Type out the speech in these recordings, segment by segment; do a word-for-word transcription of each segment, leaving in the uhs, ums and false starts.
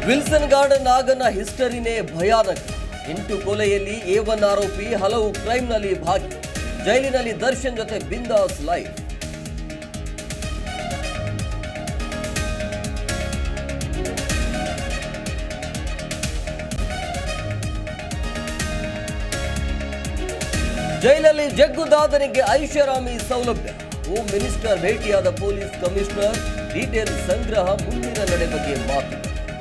Wilson garden ನಾಗನ ಹಿಸ್ಟರಿನೇ ಭಯಾನಕ. ಎಂಟು ಕೊಲೆಯಲ್ಲಿ ಎ ಒನ್ ಆರೋಪಿ, ಹಲವು ಕ್ರೈಮ್ನಲ್ಲಿ ಭಾಗಿ. ಜೈಲಿನಲ್ಲಿ ದರ್ಶನ್ ಜೊತೆ ಬಿಂದಾಸ್ ಲೈಫ್. ಜೈಲಲ್ಲಿ ಜಗ್ಗುದಾದನಿಗೆ ಐಷಾರಾಮಿ ಸೌಲಭ್ಯ. ಹೋಮ್ ಮಿನಿಸ್ಟರ್ ಭೇಟಿಯಾದ ಪೊಲೀಸ್ ಕಮಿಷನರ್. ಡೀಟೇಲ್ ಸಂಗ್ರಹ, ಮುಂದಿನ ನಡೆ ಬಗ್ಗೆ ಮಾತು.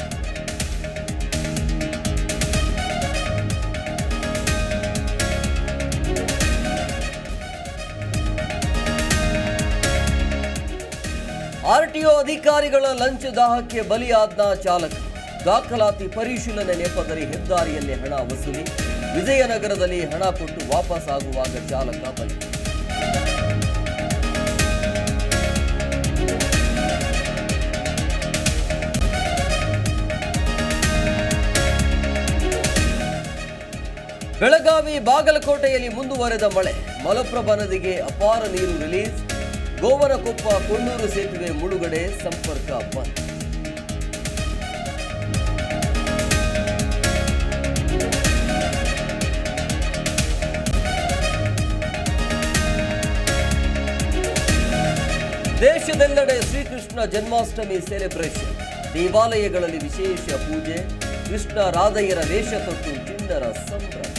ಆರ್ಟಿಒ ಅಧಿಕಾರಿಗಳ ಲಂಚ ದಾಹಕ್ಕೆ ಬಲಿಯಾದ ಚಾಲಕ. ದಾಖಲಾತಿ ಪರಿಶೀಲನೆ ನೆಪದಲ್ಲಿ ಹೆದ್ದಾರಿಯಲ್ಲಿ ಹಣ ವಸೂಲಿ. ವಿಜಯನಗರದಲ್ಲಿ ಹಣ ಕೊಟ್ಟು ವಾಪಸ್ ಆಗುವಾಗ ಚಾಲಕ ಬಲಿ. ಬೆಳಗಾವಿ, ಬಾಗಲಕೋಟೆಯಲ್ಲಿ ಮುಂದುವರೆದ ಮಳೆ. ಮಲಪ್ರಭಾ ನದಿಗೆ ಅಪಾರ ನೀರು ರಿಲೀಸ್. ಗೋವನಕೊಪ್ಪ, ಕೊಣ್ಣೂರು ಸೇತುವೆ ಮುಳುಗಡೆ, ಸಂಪರ್ಕ ಬಂದ್. ದೇಶದೆಲ್ಲೆಡೆ ಶ್ರೀಕೃಷ್ಣ ಜನ್ಮಾಷ್ಟಮಿ ಸೆಲೆಬ್ರೇಷನ್. ದೇವಾಲಯಗಳಲ್ಲಿ ವಿಶೇಷ ಪೂಜೆ. ಕೃಷ್ಣ ರಾಧೆಯರ ವೇಷ ತೊಟ್ಟು ಚಿಣ್ಣರ ಸಂಭ್ರಮ.